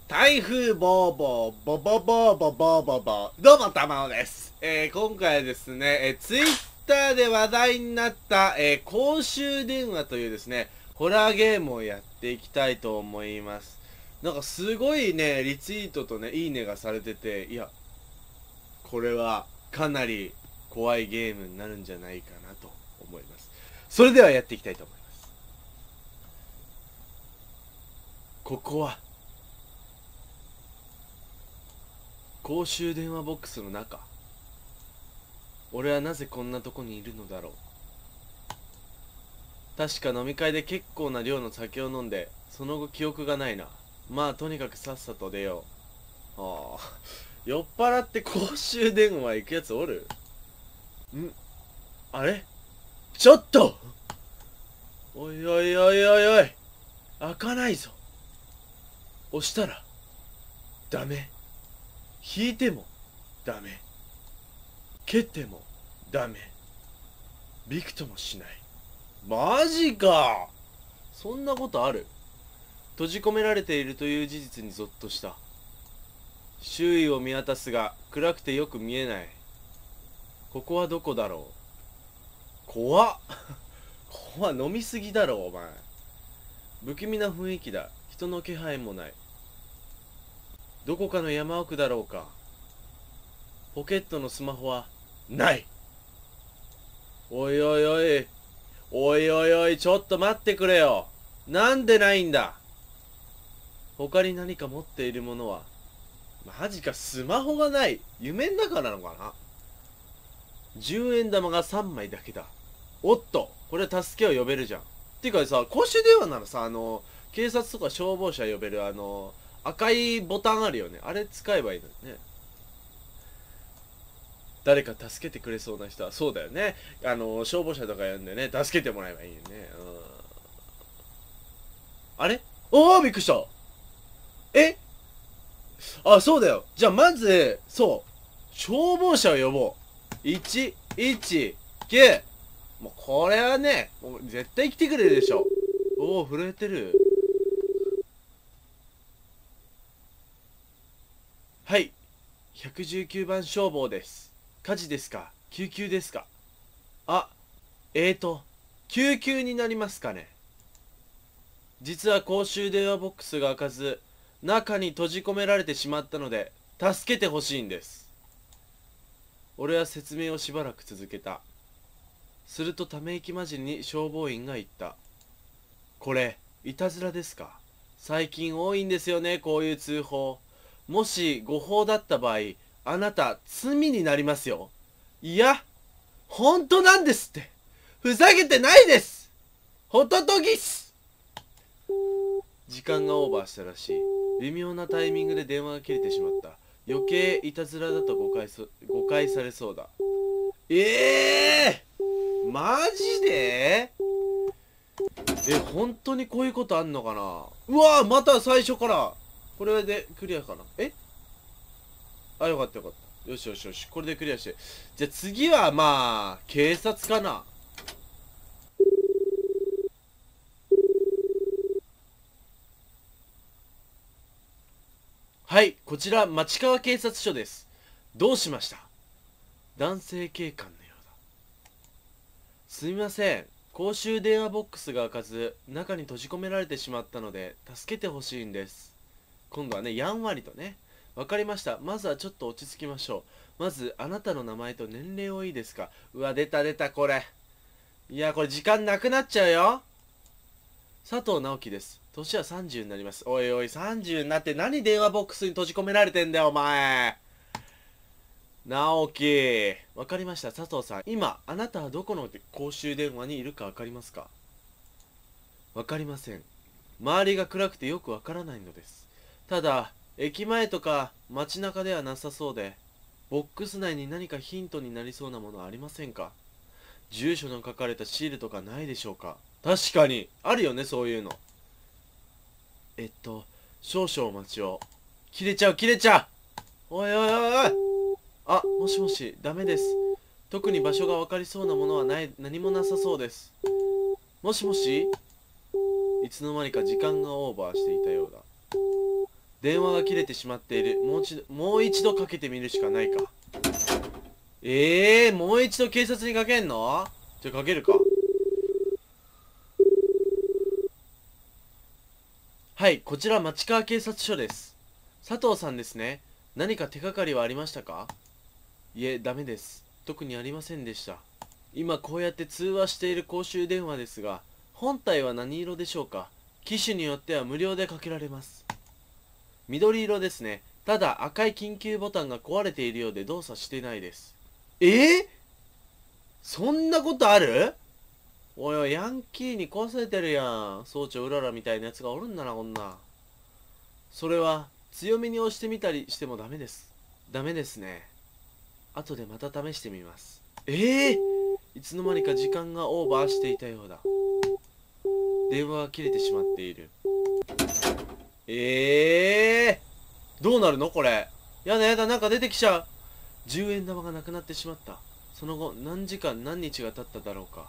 台風ボーボーボボボーボボーボボー、どうもたまおです。今回はですね、ツイッターで話題になった、公衆電話というですね、ホラーゲームをやっていきたいと思います。なんかすごいね、リツイートとね、いいねがされてて、いや、これはかなり怖いゲームになるんじゃないかなと思います。それではやっていきたいと思います。ここは公衆電話ボックスの中。俺はなぜこんなとこにいるのだろう。確か飲み会で結構な量の酒を飲んで、その後記憶がないな。まあとにかくさっさと出よう。ああ、酔っ払って公衆電話行くやつおる？あれ？ちょっと！おいおいおいおいおい、開かないぞ。押したらダメ。引いてもダメ。蹴ってもダメ。びくともしない。マジか。そんなことある？閉じ込められているという事実にゾッとした。周囲を見渡すが暗くてよく見えない。ここはどこだろう。怖っ。ここは飲みすぎだろお前。不気味な雰囲気だ。人の気配もない。どこかの山奥だろうか。ポケットのスマホはない。おいおいおい、おいおいおい、ちょっと待ってくれよ。なんでないんだ。他に何か持っているものは？マジか、スマホがない。夢の中なのかな。10円玉が3枚だけだ。おっと、これ助けを呼べるじゃん。てかさ、公衆電話ならさ、警察とか消防車呼べる赤いボタンあるよね。あれ使えばいいのにね。誰か助けてくれそうな人は、そうだよね。消防車とか呼んでね、助けてもらえばいいよね。あれ？おお、びっくりした。え？あ、そうだよ。じゃあまず、そう。消防車を呼ぼう。119。もうこれはね、もう絶対来てくれるでしょ。おお、震えてる。はい。119番消防です。火事ですか？救急ですか？あ、救急になりますかね。実は公衆電話ボックスが開かず、中に閉じ込められてしまったので、助けてほしいんです。俺は説明をしばらく続けた。するとため息混じりに消防員が言った。これ、いたずらですか？最近多いんですよね、こういう通報。もし誤報だった場合、あなた、罪になりますよ。いや、本当なんですって。ふざけてないです。ホトトギス。時間がオーバーしたらしい。微妙なタイミングで電話が切れてしまった。余計いたずらだと誤解されそうだ。マジで？本当にこういうことあんのかな。うわー、また最初から。これでクリアかな。あ、よかったよかった。よしよしよし。これでクリアして。じゃあ次はまあ、警察かな。はい、こちら町川警察署です。どうしました？男性警官のようだ。すみません。公衆電話ボックスが開かず、中に閉じ込められてしまったので、助けてほしいんです。今度はね、やんわりとね。わかりました。まずはちょっと落ち着きましょう。まず、あなたの名前と年齢をいいですか？うわ、出た出た、これ。いや、これ時間なくなっちゃうよ。佐藤直樹です。年は30になります。おいおい、30になって何電話ボックスに閉じ込められてんだよ、お前。直樹。わかりました、佐藤さん。今、あなたはどこの公衆電話にいるかわかりますか？わかりません。周りが暗くてよくわからないのです。ただ、駅前とか街中ではなさそうで、ボックス内に何かヒントになりそうなものはありませんか？住所の書かれたシールとかないでしょうか？確かに、あるよね、そういうの。少々お待ちを。切れちゃう、切れちゃう。おいおいおいおい。あ、もしもし、ダメです。特に場所が分かりそうなものは何もなさそうです。もしもし。いつの間にか時間がオーバーしていたようだ。 電話が切れてしまっている。もう一度かけてみるしかないか。もう一度警察にかけんの？じゃあかけるか。はい、こちら町川警察署です。佐藤さんですね。何か手がかりはありましたか？いえ、ダメです。特にありませんでした。今こうやって通話している公衆電話ですが、本体は何色でしょうか？機種によっては無料でかけられます。緑色ですね。ただ赤い緊急ボタンが壊れているようで動作してないです。そんなことある？おいおい、ヤンキーに壊されてるやん。総長うららみたいなやつがおるんだな、こんな。それは強めに押してみたりしてもダメです。ダメですね。後でまた試してみます。いつの間にか時間がオーバーしていたようだ。電話が切れてしまっている。どうなるのこれ。やだやだ、なんか出てきちゃう。10円玉がなくなってしまった。その後何時間何日が経っただろうか。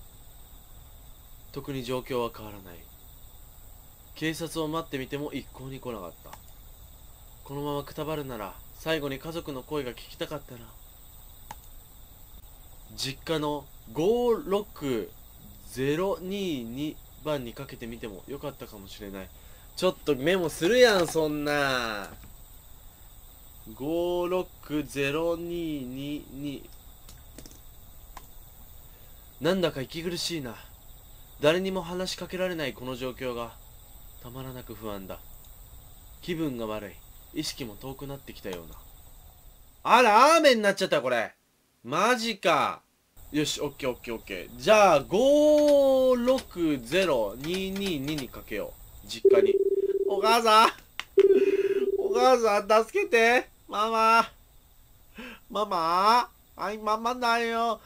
特に状況は変わらない。警察を待ってみても一向に来なかった。このままくたばるなら最後に家族の声が聞きたかったな。実家の56022番にかけてみてもよかったかもしれない。ちょっとメモするやん、そんな。56022。なんだか息苦しいな。誰にも話しかけられないこの状況がたまらなく不安だ。気分が悪い。意識も遠くなってきたような。あら、雨になっちゃった、これ。マジか。よし、オッケーオッケーオッケー。じゃあ、560222にかけよう。実家に。お母さんお母さん、助けて。ママママママだよ。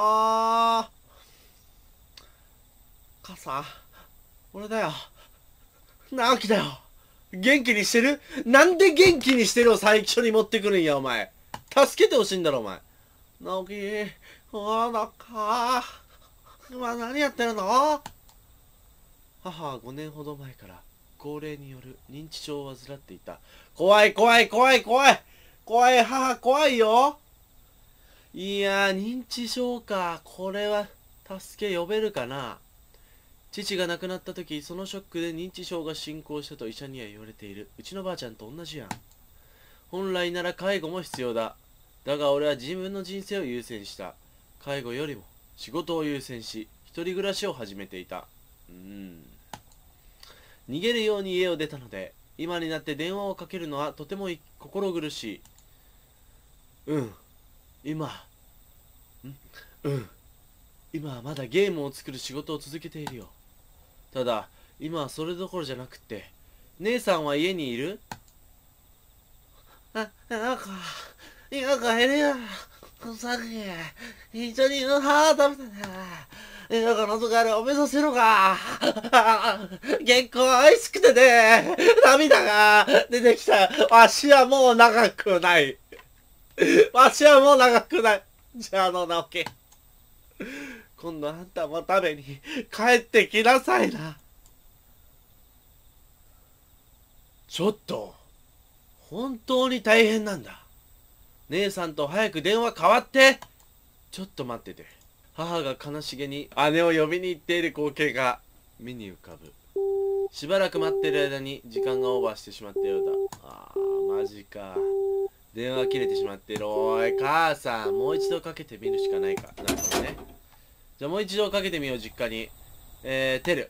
母さん、俺だよ。直樹だよ。元気にしてる？なんで元気にしてるを最初に持ってくるんや、お前。助けてほしいんだろ、お前。直樹、なんか、今何やってるの？母は5年ほど前から高齢による認知症を患っていた。怖い怖い怖い怖い怖い、母怖いよ。いやー、認知症か。これは助け呼べるかな。父が亡くなった時、そのショックで認知症が進行したと医者には言われている。うちのばあちゃんと同じやん。本来なら介護も必要だ。だが俺は自分の人生を優先した。介護よりも仕事を優先し、一人暮らしを始めていた。逃げるように家を出たので、今になって電話をかけるのはとても心苦しい。今はまだゲームを作る仕事を続けているよ。ただ、今はそれどころじゃなくって、姉さんは家にいる？なんか帰るよ。さっき、一緒に食べたね。だからとかあれおめさせろか。結構愛しくてね、涙が出てきた。わしはもう長くない。わしはもう長くない。じゃあ直樹。今度あんたも食べに帰ってきなさいな。ちょっと、本当に大変なんだ。姉さんと早く電話代わって。ちょっと待ってて。母が悲しげに姉を呼びに行っている光景が目に浮かぶ。しばらく待ってる間に時間がオーバーしてしまったようだ。マジか。電話切れてしまっている。おい、母さん、もう一度かけてみるしかないか。なるほどね。じゃあもう一度かけてみよう、実家に。てる。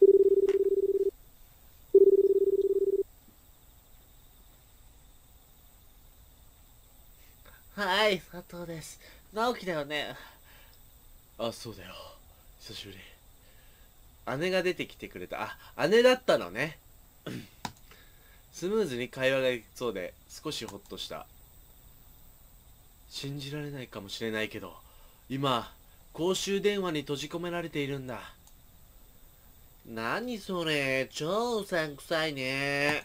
はい、佐藤です。直樹だよね。そうだよ。久しぶり。姉が出てきてくれた。姉だったのね。スムーズに会話がいきそうで少しほっとした。信じられないかもしれないけど、今公衆電話に閉じ込められているんだ。何それ、超うさんくさいね。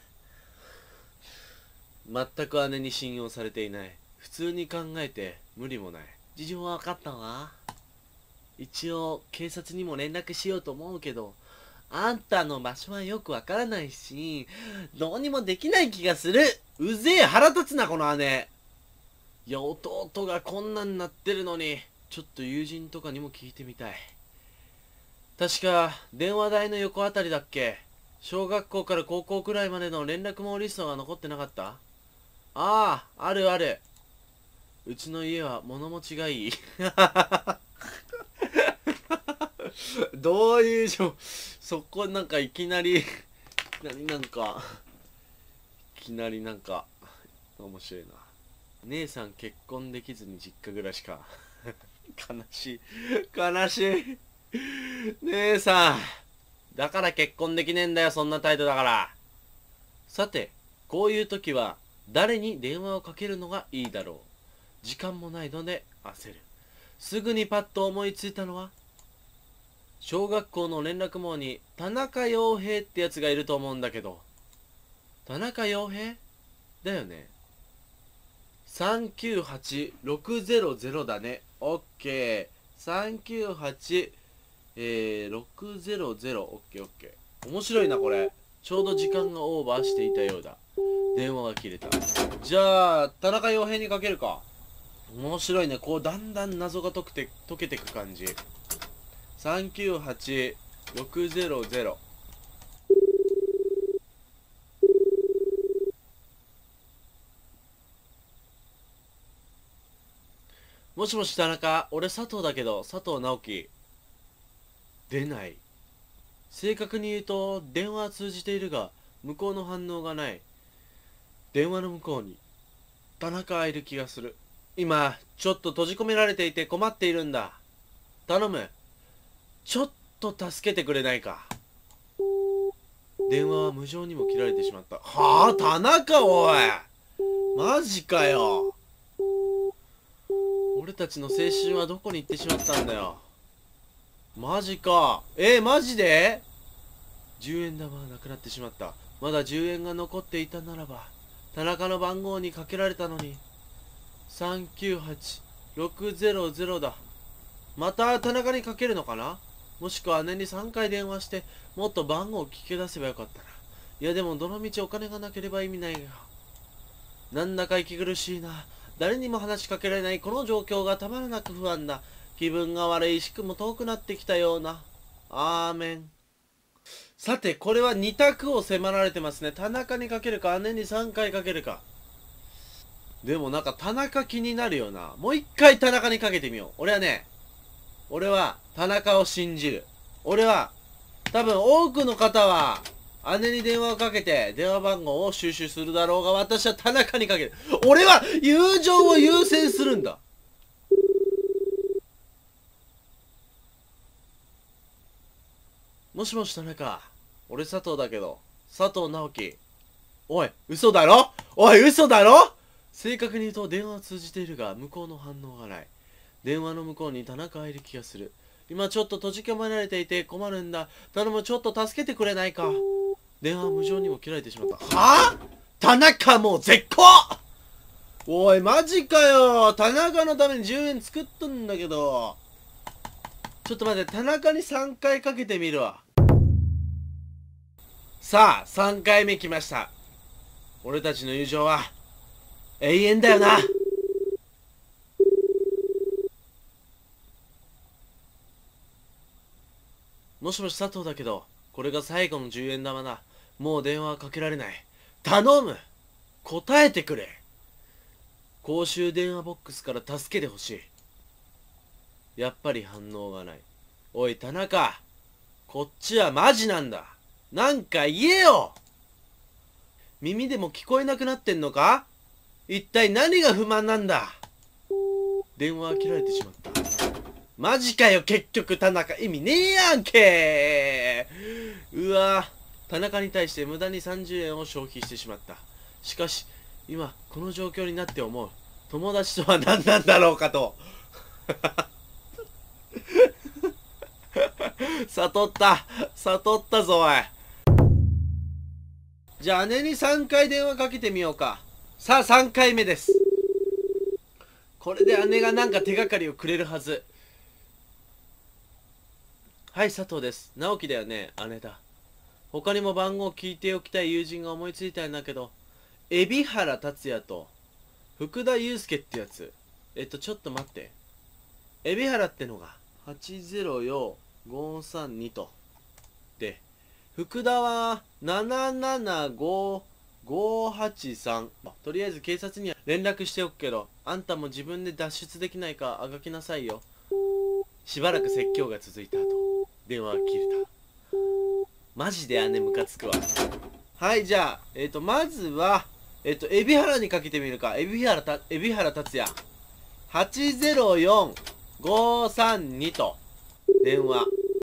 全く姉に信用されていない。普通に考えて無理もない。事情は分かったわ。一応警察にも連絡しようと思うけど、 あんたの場所はよくわからないし、どうにもできない気がする。うぜえ、腹立つな、この姉。いや、弟がこんなんなってるのに、ちょっと友人とかにも聞いてみたい。確か、電話台の横あたりだっけ。小学校から高校くらいまでの連絡網リストが残ってなかった？ああ、あるある。うちの家は物持ちがいい。どういうそこなんかいきなりなんか、いきなりなんか、面白いな。姉さん結婚できずに実家暮らしか。悲しい。悲しい。姉さん。だから結婚できねえんだよ、そんな態度だから。さて、こういう時は、誰に電話をかけるのがいいだろう。時間もないので焦る。すぐにパッと思いついたのは、小学校の連絡網に田中洋平ってやつがいると思うんだけど。田中洋平だよね。398600だね。オッケー。398、600。オッケーオッケー。面白いなこれ。ちょうど時間がオーバーしていたようだ。電話が切れた。じゃあ、田中洋平にかけるか。面白いね。こう、だんだん謎が解けてく感じ。398600。もしもし田中、俺佐藤だけど、佐藤直樹。出ない。正確に言うと、電話は通じているが、向こうの反応がない。電話の向こうに、田中がいる気がする。今、ちょっと閉じ込められていて困っているんだ。頼む。ちょっと助けてくれないか。電話は無情にも切られてしまった。はあ、田中おい。マジかよ。俺たちの青春はどこに行ってしまったんだよ。マジか。マジで ?10 円玉はなくなってしまった。まだ10円が残っていたならば、田中の番号にかけられたのに。398600だ。また田中にかけるのかな。もしくは姉に3回電話して、もっと番号を聞き出せばよかったな。いやでもどのみちお金がなければ意味ないが。なんだか息苦しいな。誰にも話しかけられないこの状況がたまらなく不安だ。気分が悪い、しくも遠くなってきたような。アーメン。さて、これは2択を迫られてますね。田中にかけるか、姉に3回かけるか。でもなんか田中気になるよな。もう1回田中にかけてみよう。俺は田中を信じる。俺は、多分多くの方は、姉に電話をかけて電話番号を収集するだろうが、私は田中にかける。俺は友情を優先するんだ。もしもし田中。俺佐藤だけど。佐藤直樹。おい、嘘だろ。正確に言うと電話を通じているが、向こうの反応がない。電話の向こうに田中がいる気がする。今ちょっと閉じ込められていて困るんだ。頼む、ちょっと助けてくれないか。電話は無情にも切られてしまった。はぁ、田中もう絶好。おい、マジかよ。田中のために10円作っとんだけど。ちょっと待って、田中に3回かけてみるわ。さあ、3回目来ました。俺たちの友情は永遠だよな。もしもし佐藤だけど、これが最後の10円玉だ。もう電話はかけられない。頼む、答えてくれ。公衆電話ボックスから助けてほしい。やっぱり反応がない。おい田中、こっちはマジなんだ。なんか言えよ。耳でも聞こえなくなってんのか。一体何が不満なんだ。電話は切られてしまった。マジかよ。結局田中意味ねえやんけ。うわ、田中に対して無駄に30円を消費してしまった。しかし今この状況になって思う。友達とは何なんだろうかと。悟ったぞおい。じゃあ姉に3回電話かけてみようか。さあ3回目です。これで姉がなんか手がかりをくれるはず。 はい、佐藤です。直樹だよね。姉だ。他にも番号聞いておきたい友人が思いついたんだけど、海老原達也と福田祐介ってやつ。ちょっと待って。海老原ってのが804532と。で、福田は775583。とりあえず警察には連絡しておくけど、あんたも自分で脱出できないかあがきなさいよ。しばらく説教が続いた後、電話が切れた。マジで姉ムカつくわ。はい、じゃあ、まずは、海老原にかけてみるか。海老原達也。804532と、電話。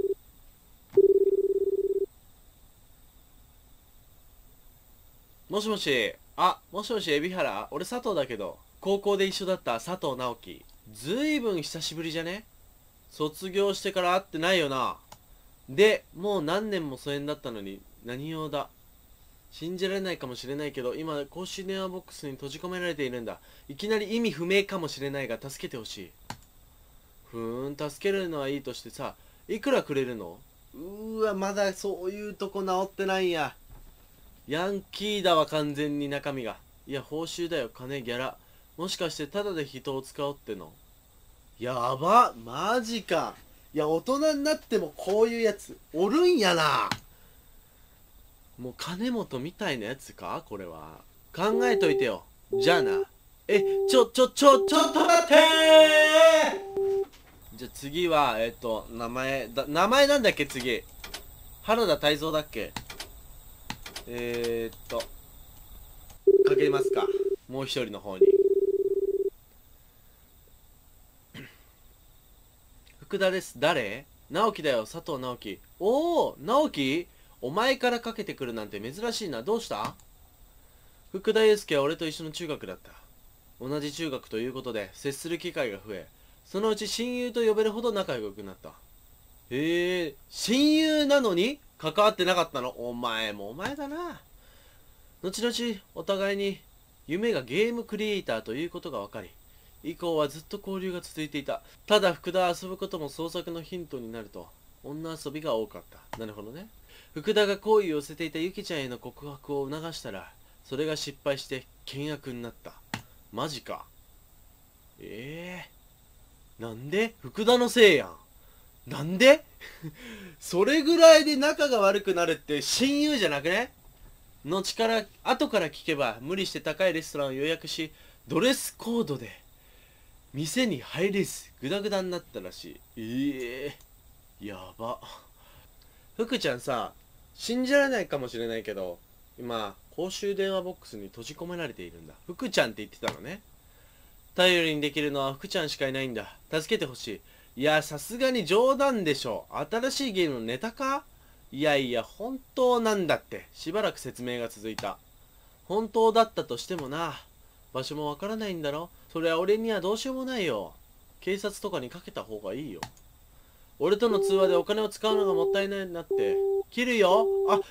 もしもし。もしもし、海老原。俺佐藤だけど、高校で一緒だった佐藤直樹。ずいぶん久しぶりじゃね？卒業してから会ってないよな。で、もう何年も疎遠だったのに、何用だ。信じられないかもしれないけど、今、公衆電話ボックスに閉じ込められているんだ。いきなり意味不明かもしれないが、助けてほしい。助けるのはいいとしてさ、いくらくれるの？まだそういうとこ治ってないんや。ヤンキーだわ、完全に中身が。いや、報酬だよ、金、ギャラ。もしかして、ただで人を使おうっての？やば、マジか。いや、大人になってもこういうやつ、おるんやな。もう金本みたいなやつかこれは。考えといてよ。じゃあな。ちょっと待ってー。じゃあ次は、名前なんだっけ次。原田泰造だっけ？かけますか。もう一人の方に。福田です。誰？直樹だよ、佐藤直樹。おお、直樹？お前からかけてくるなんて珍しいな。どうした？福田祐介は俺と一緒の中学だった。同じ中学ということで接する機会が増え、そのうち親友と呼べるほど仲良くなった。へえ、親友なのに関わってなかったの？お前もお前だな。後々お互いに夢がゲームクリエイターということが分かり、以降はずっと交流が続いていた。ただ福田は遊ぶことも創作のヒントになると女遊びが多かった。なるほどね。福田が好意を寄せていたユキちゃんへの告白を促したら、それが失敗して険悪になった。マジか。なんで？福田のせいやん。なんで？それぐらいで仲が悪くなるって親友じゃなくね？後から聞けば無理して高いレストランを予約し、ドレスコードで店に入れずグダグダになったらしい。やば。福ちゃんさ、信じられないかもしれないけど、今、公衆電話ボックスに閉じ込められているんだ。福ちゃんって言ってたのね。頼りにできるのは福ちゃんしかいないんだ。助けてほしい。いや、さすがに冗談でしょ。新しいゲームのネタか？いやいや、本当なんだって。しばらく説明が続いた。本当だったとしてもな。場所もわからないんだろ。それは俺にはどうしようもないよ。警察とかにかけた方がいいよ。俺との通話でお金を使うのがもったいないなって。切るよ。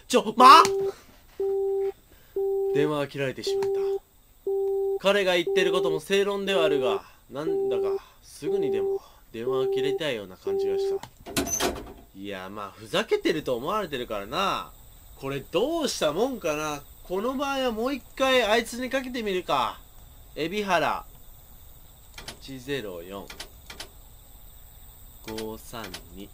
電話が切られてしまった。彼が言ってることも正論ではあるが、なんだかすぐにでも電話が切れたいような感じがした。いや、ふざけてると思われてるからな。これどうしたもんかな。この場合はもう一回あいつにかけてみるか。海老原804532。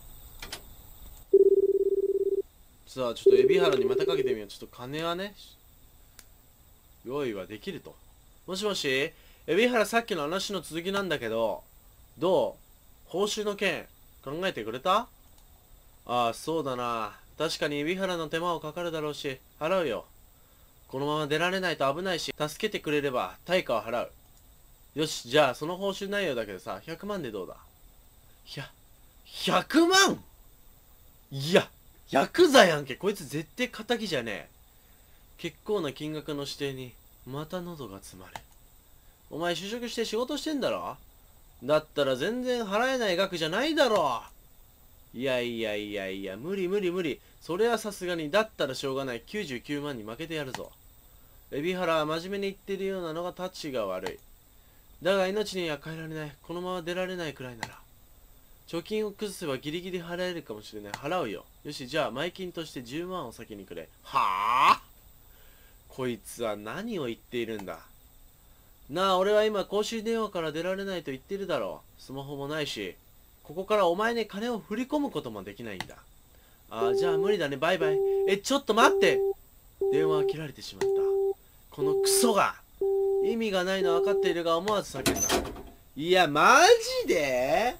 さあ、ちょっと海老原にまたかけてみよう。ちょっと金はね、用意はできると。もしもし、海老原、さっきの話の続きなんだけど、どう？報酬の件、考えてくれた？そうだな。確かに海老原の手間をかかるだろうし、払うよ。このまま出られないと危ないし、助けてくれれば対価を払う。よし、じゃあその報酬内容だけどさ、100万でどうだ？100万？いや、ヤクザやんけ。こいつ絶対仇じゃねえ。結構な金額の指定に、また喉が詰まる。お前就職して仕事してんだろ？だったら全然払えない額じゃないだろ。いや、無理。それはさすがに。だったらしょうがない。99万に負けてやるぞ。海老原は真面目に言ってるようなのがタチが悪い。だが命には変えられない。このまま出られないくらいなら。 貯金を崩せばギリギリ払えるかもしれない。払うよ。よし、じゃあ前金として10万を先にくれ。はあ、こいつは何を言っているんだ。なあ、俺は今公衆電話から出られないと言ってるだろう。スマホもないし、ここからお前に金を振り込むこともできないんだ。ああ、じゃあ無理だね。バイバイ。ちょっと待って。電話は切られてしまった。このクソが。意味がないの分かっているが思わず叫んだ。いや、マジで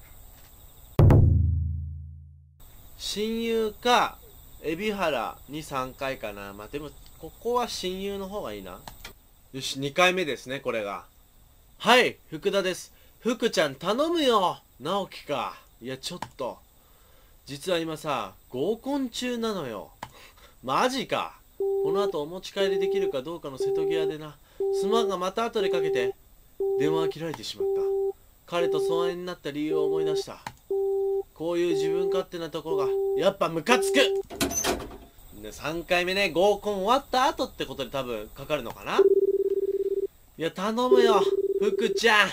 親友か、海老原に3回かな。まあ、でも、ここは親友の方がいいな。よし、2回目ですね、これが。はい、福田です。福ちゃん頼むよ。直樹か。いや、ちょっと。実は今さ、合コン中なのよ。マジか。この後お持ち帰りできるかどうかの瀬戸際でな。すまんがまた後でかけて。電話が切られてしまった。彼と疎遠になった理由を思い出した。こういう自分勝手なところがやっぱムカつく。3回目ね、合コン終わった後ってことで多分かかるのかな。いや、頼むよ、福ちゃん。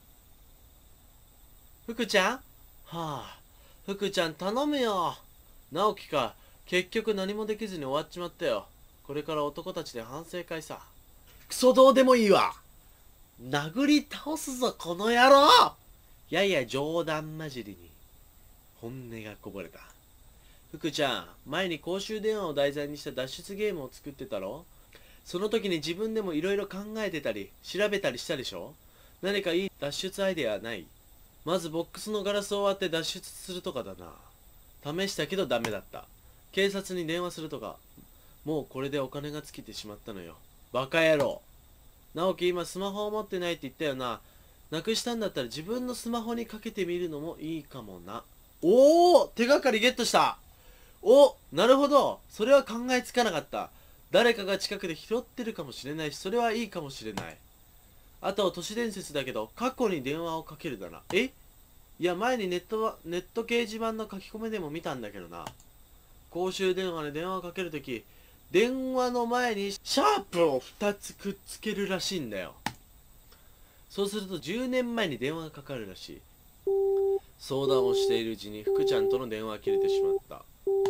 福ちゃん、はあ、福ちゃん頼むよ。直樹か。結局何もできずに終わっちまったよ。これから男たちで反省会さ。クソどうでもいいわ。殴り倒すぞこの野郎。やや冗談交じりに本音がこぼれた。福ちゃん、前に公衆電話を題材にした脱出ゲームを作ってたろ。その時に自分でもいろいろ考えてたり調べたりしたでしょ。何かいい脱出アイデアない？まずボックスのガラスを割って脱出するとかだな。試したけどダメだった。警察に電話するとか。もうこれでお金が尽きてしまったのよ。バカ野郎。直樹、今スマホを持ってないって言ったよな。なくしたんだったら自分のスマホにかけてみるのもいいかもな。おお、手がかりゲットした。お、なるほど。それは考えつかなかった。誰かが近くで拾ってるかもしれないし、それはいいかもしれない。あと都市伝説だけど、過去に電話をかけるだな。いや、前にネット掲示板の書き込みでも見たんだけどな。公衆電話で電話をかけるとき、電話の前にシャープを2つくっつけるらしいんだよ。そうすると10年前に電話がかかるらしい。相談をしているうちに福ちゃんとの電話が切れてしまった。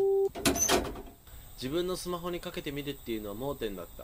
自分のスマホにかけてみるっていうのは盲点だった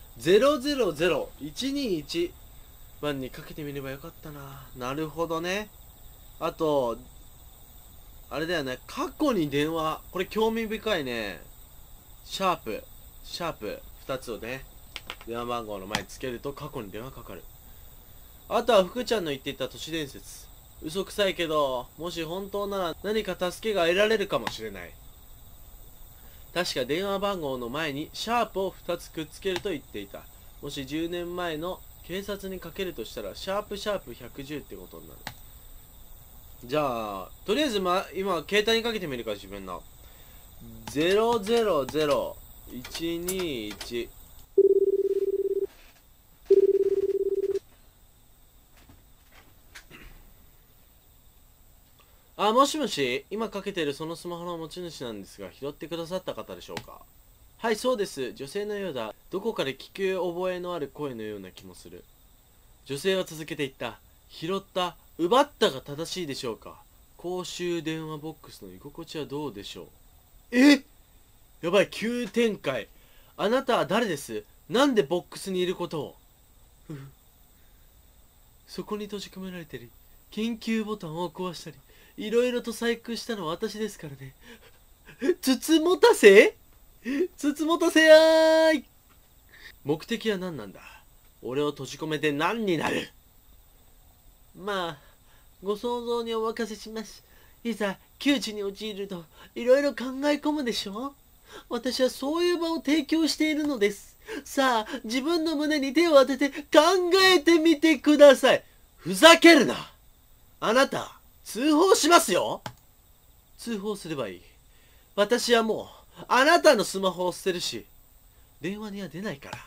。000-121番にかけてみればよかったな。なるほどね。あとあれだよね、過去に電話、これ興味深いね。シャープ2つをね、電話番号の前につけると過去に電話かかる。あとは福ちゃんの言っていた都市伝説。嘘くさいけど、もし本当なら何か助けが得られるかもしれない。確か電話番号の前にシャープを2つくっつけると言っていた。もし10年前の警察にかけるとしたら、シャープ110ってことになる。じゃあ、とりあえず今、携帯にかけてみるか、自分の。000-121。あ、もしもし、今かけてるそのスマホの持ち主なんですが、拾ってくださった方でしょうか。はい、そうです。女性のようだ。どこかで聞き覚えのある声のような気もする。女性は続けていった。拾った、奪ったが正しいでしょうか。公衆電話ボックスの居心地はどうでしょう。やばい、急展開。あなたは誰です？なんでボックスにいることを。そこに閉じ込められてる。緊急ボタンを壊したり、いろいろと細工したのは私ですからね。つつもたせやーい。目的は何なんだ。俺を閉じ込めて何になる。まあ、ご想像にお任せします。いざ窮地に陥るといろいろ考え込むでしょ。私はそういう場を提供しているのです。さあ、自分の胸に手を当てて考えてみてください。ふざけるな。あなた、通報しますよ。通報すればいい。私はもうあなたのスマホを捨てるし、電話には出ないから。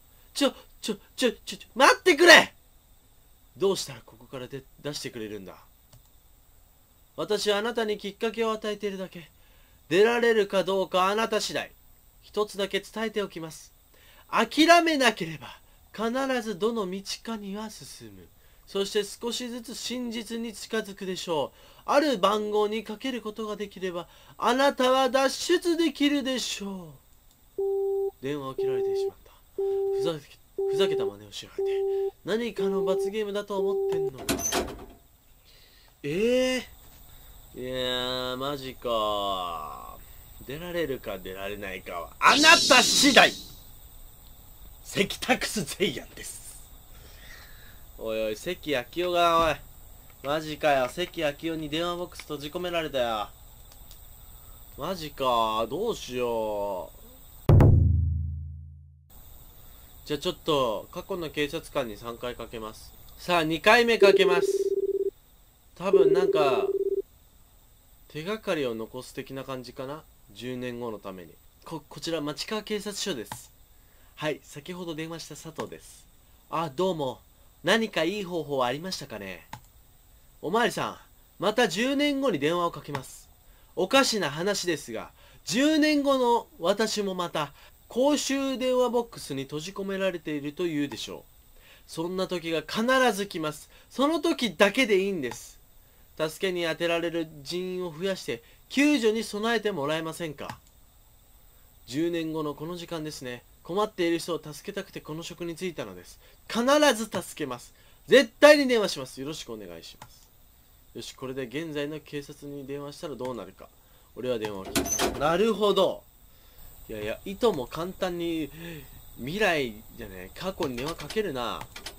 待ってくれ。どうしたらここから出してくれるんだ。私はあなたにきっかけを与えているだけ。出られるかどうかあなた次第。一つだけ伝えておきます。諦めなければ必ずどの道かには進む。 そして少しずつ真実に近づくでしょう。ある番号にかけることができれば、あなたは脱出できるでしょう。電話を切られてしまった。ふざけた真似をしやがって。何かの罰ゲームだと思ってんのか。いやー、マジか。出られるか出られないかはあなた次第。セキタクスゼイアンです。おいおい、関明夫が、おい。マジかよ、関明夫に電話ボックス閉じ込められたよ。マジか、どうしよう。じゃあちょっと、過去の警察官に3回かけます。さあ、2回目かけます。多分なんか、手がかりを残す的な感じかな。10年後のために。こちら、町川警察署です。はい、先ほど電話した佐藤です。あ、どうも。何かいい方法ありましたかね。おまわりさん、また10年後に電話をかけます。おかしな話ですが、10年後の私もまた、公衆電話ボックスに閉じ込められていると言うでしょう。そんな時が必ず来ます。その時だけでいいんです。助けに充てられる人員を増やして救助に備えてもらえませんか。10年後のこの時間ですね。困っている人を助けたくてこの職に就いたのです。必ず助けます。絶対に電話します。よろしくお願いします。よし、これで現在の警察に電話したらどうなるか。俺は電話を切った。なるほど。いやいや、いとも簡単に未来じゃねえ、過去に電話かけるな。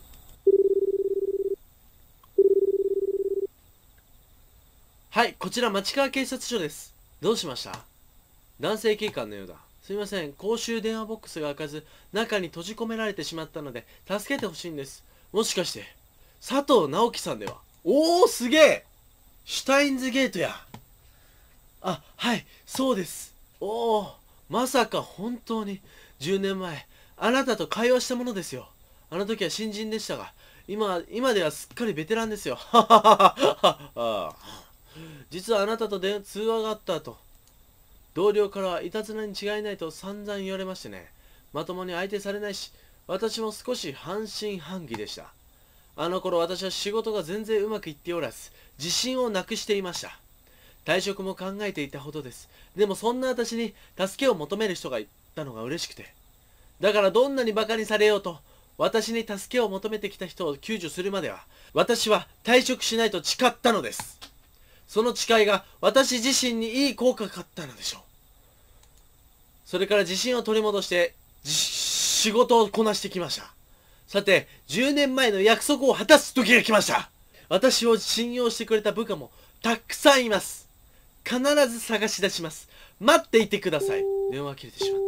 はい、こちら町川警察署です。どうしました？男性警官のようだ。すいません、公衆電話ボックスが開かず、中に閉じ込められてしまったので、助けてほしいんです。もしかして、佐藤直樹さんでは？おー、すげえ！シュタインズゲートや。あ、はい、そうです。おー、まさか本当に、10年前、あなたと会話したものですよ。あの時は新人でしたが、今ではすっかりベテランですよ。はははは。実はあなたと通話があった後、同僚からはいたずらに違いないと散々言われましてね。まともに相手されないし、私も少し半信半疑でした。あの頃私は仕事が全然うまくいっておらず、自信をなくしていました。退職も考えていたほどです。でもそんな私に助けを求める人がいたのが嬉しくて。だからどんなに馬鹿にされようと、私に助けを求めてきた人を救助するまでは、私は退職しないと誓ったのです。その誓いが私自身にいい効果があったのでしょう。それから自信を取り戻して仕事をこなしてきました。さて、10年前の約束を果たす時が来ました。私を信用してくれた部下もたくさんいます。必ず探し出します。待っていてください。電話切れてしまった。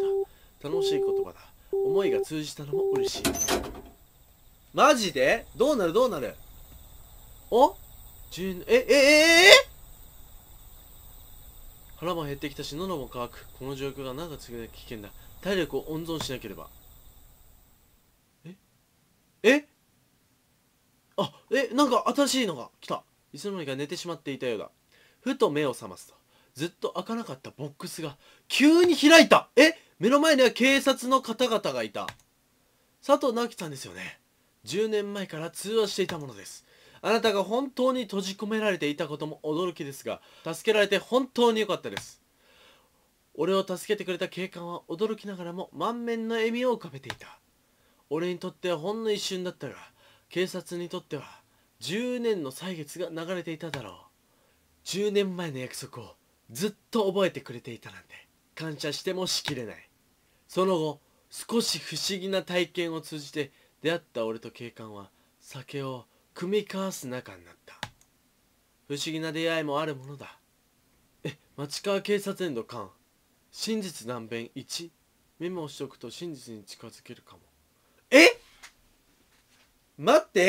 楽しい言葉だ。思いが通じたのも嬉しい。マジで？どうなるどうなる？お？腹も減ってきたし喉も渇く。この状況がなぜ次で危険だ。体力を温存しなければ。なんか新しいのが来た。いつの間にか寝てしまっていたようだ。ふと目を覚ますと、ずっと開かなかったボックスが急に開いた。目の前には警察の方々がいた。佐藤直樹さんですよね。10年前から通話していたものです。あなたが本当に閉じ込められていたことも驚きですが、助けられて本当に良かったです。俺を助けてくれた警官は驚きながらも満面の笑みを浮かべていた。俺にとってはほんの一瞬だったが、警察にとっては10年の歳月が流れていただろう。10年前の約束をずっと覚えてくれていたなんて感謝してもしきれない。その後、少し不思議な体験を通じて出会った俺と警官は酒を酌み交わす仲になった。不思議な出会いもあるものだ。町川警察園の官、真実断弁1、メモをしておくと真実に近づけるかも。待って、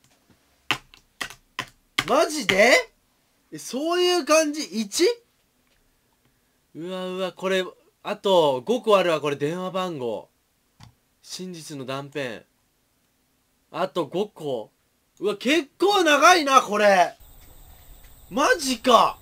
マジで？そういう感じ？ 1？ うわうわ、これあと5個あるわ。これ電話番号、真実の断片、あと5個。うわ、結構長いなこれ。マジか。